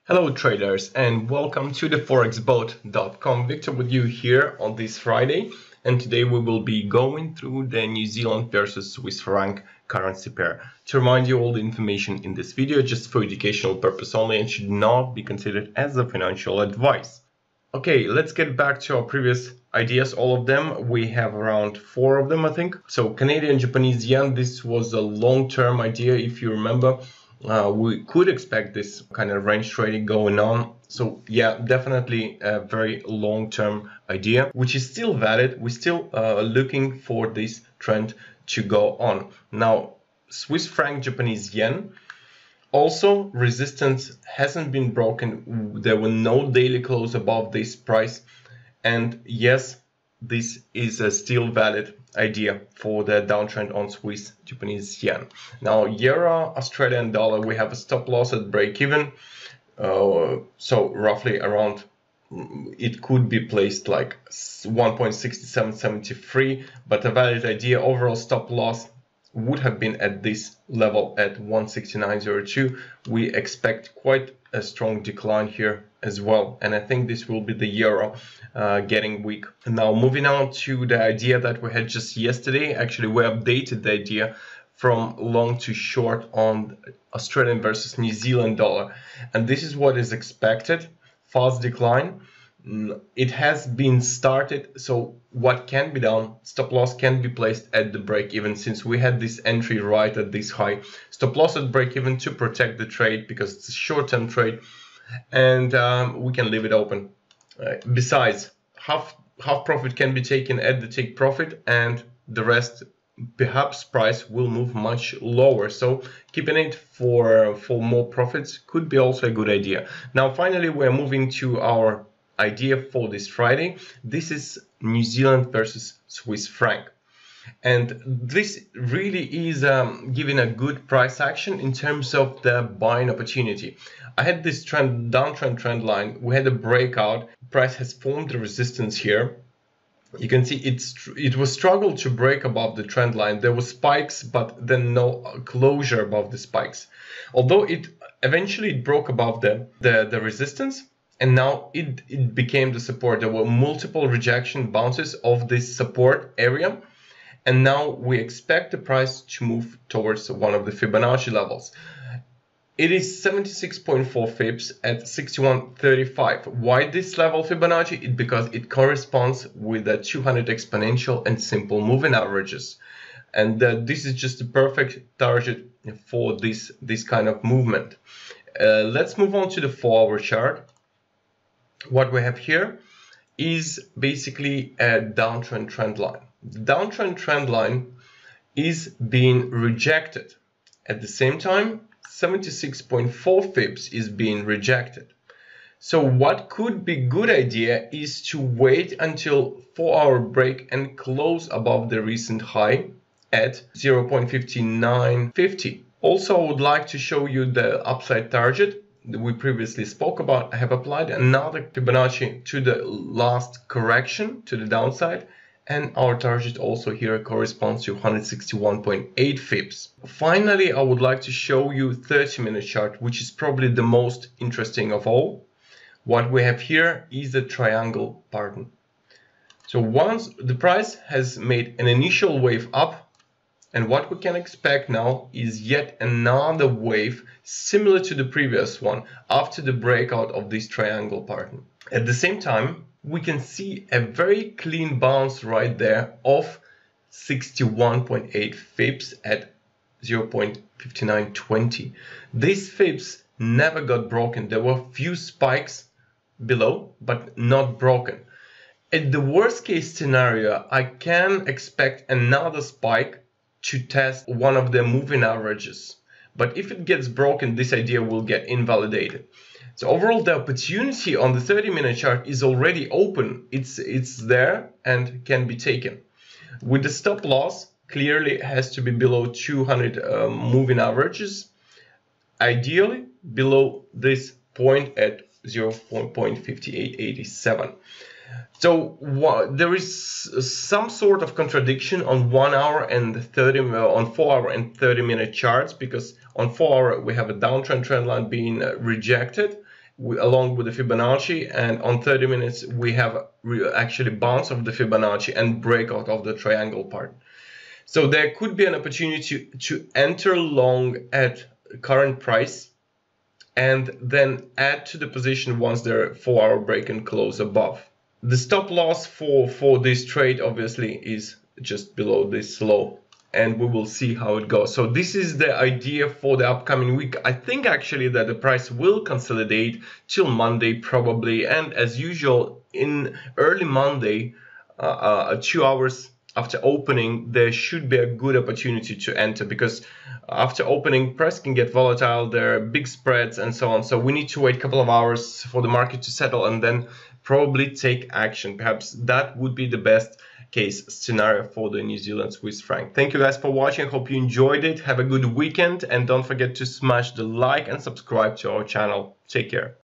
Hello traders and welcome to the forexboat.com. Victor with you here on this Friday, and today we will be going through the New Zealand versus Swiss franc currency pair. To remind you, all the information in this video just for educational purpose only and should not be considered as a financial advice. Okay, let's get back to our previous ideas, all of them. We have around 4 of them, I think. So Canadian Japanese yen, this was a long-term idea, if you remember. We could expect this kind of range trading going on. So yeah, definitely a very long-term idea, which is still valid. We're still looking for this trend to go on. Now, Swiss franc Japanese yen, also resistance hasn't been broken. There were no daily close above this price. And yes, this is a still valid idea for the downtrend on Swiss Japanese yen. Now, euro, Australian dollar, we have a stop loss at break even. So roughly around, it could be placed like 1.6773, but a valid idea. Overall stop loss would have been at this level at 169.02. We expect quite a strong decline here as well, and I think this will be the euro getting weak. Now moving on to the idea that we had just yesterday. Actually, we updated the idea from long to short on Australian versus New Zealand dollar, and this is what is expected. Fast decline. It has been started, so what can be done, stop loss can be placed at the break even, since we had this entry right at this high. Stop loss at break even to protect the trade because it's a short-term trade, and we can leave it open. Besides, half profit can be taken at the take profit, and the rest, perhaps price will move much lower, so keeping it for more profits could be also a good idea. Now finally, we're moving to our idea for this Friday. This is New Zealand versus Swiss franc, and this really is giving a good price action in terms of the buying opportunity. I had this downtrend trend line. We had a breakout. Price has formed the resistance here. You can see it was struggled to break above the trend line. There were spikes, but then no closure above the spikes. Although it eventually broke above the resistance, and now it became the support. There were multiple rejection bounces of this support area, and now we expect the price to move towards one of the Fibonacci levels. It is 76.4 Fibs at 61.35. Why this level Fibonacci? Because it corresponds with the 200 exponential and simple moving averages, and this is just a perfect target for this kind of movement. Let's move on to the 4-hour chart. What we have here is basically a downtrend trend line. The downtrend trend line is being rejected. At the same time, 76.4 Fibs is being rejected. So what could be good idea is to wait until 4-hour break and close above the recent high at 0.5950. Also, I would like to show you the upside target that we previously spoke about. I have applied another Fibonacci to the last correction to the downside, and our target also here corresponds to 161.8 Fibs. Finally, I would like to show you 30-minute chart, which is probably the most interesting of all. What we have here is a triangle pattern. So once the price has made an initial wave up, and what we can expect now is yet another wave similar to the previous one after the breakout of this triangle pattern. At the same time, we can see a very clean bounce right there of 61.8 Fibs at 0.5920. These Fibs never got broken. There were few spikes below, but not broken. At the worst case scenario, I can expect another spike to test one of the moving averages, but if it gets broken, this idea will get invalidated. So overall, the opportunity on the 30-minute chart is already open. It's there and can be taken. With the stop loss, clearly it has to be below 200 moving averages, ideally below this point at 0.5887. So there is some sort of contradiction on 1 hour and 30 on 4 hour and 30-minute charts, because on 4 hour we have a downtrend trend line being rejected, along with the Fibonacci, and on 30 minutes we have actually bounce of the Fibonacci and breakout of the triangle part. So there could be an opportunity to enter long at current price and then add to the position once their 4-hour break and close above. The stop loss for this trade obviously is just below this low, and we will see how it goes. So this is the idea for the upcoming week. I think actually that the price will consolidate till Monday probably, and as usual in early Monday, 2 hours after opening, there should be a good opportunity to enter, because after opening, price can get volatile, there are big spreads and so on. So we need to wait a couple of hours for the market to settle and then probably take action. Perhaps that would be the best case scenario for the New Zealand Swiss franc. Thank you guys for watching. Hope you enjoyed it. Have a good weekend, and don't forget to smash the like and subscribe to our channel. Take care.